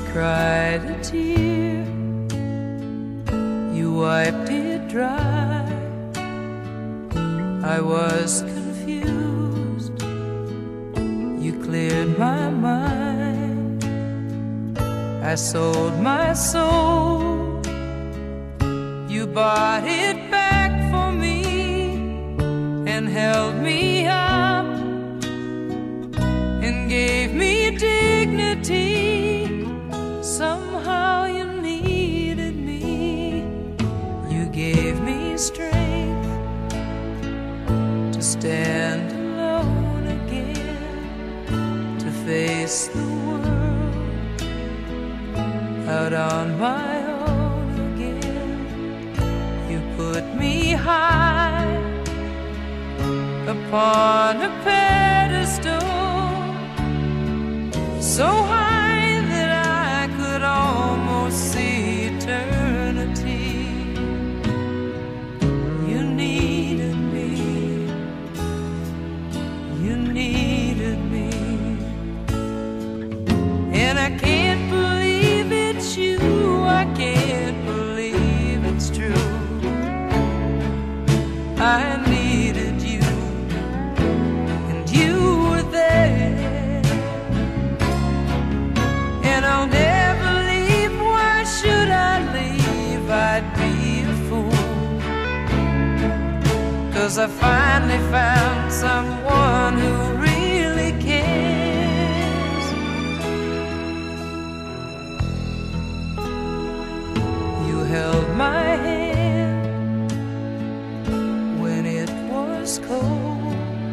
cried a tear, you wiped it dry. I was confused, you cleared my mind. I sold my soul, you bought it back for me and held me up and gave me dignity. Somehow you needed me, you gave me strength to stand alone again, to face the world out on my own again. You put me high upon a pedestal, so high that I could almost see eternity. You needed me, you needed me, and I can't believe it's you, I can't believe it's true. I needed you, and you were there, and I'll never leave. Why should I leave? I'd be a fool, 'cause I finally found someone who really cares. You held my hand when it was cold,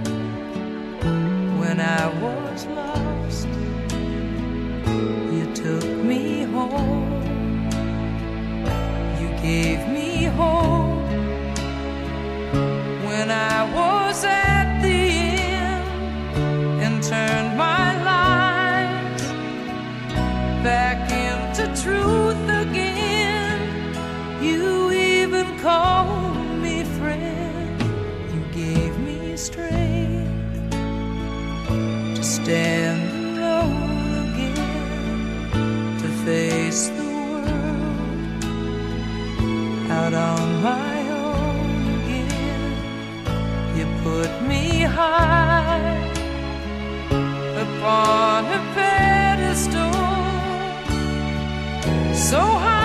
when I was lost. You took me home, you gave me hope when I was at the end, and turned my life back into truth again. You even called me friend, you gave me strength to stand alone again, to face the world out on my own again. You put me high upon a pedestal, so high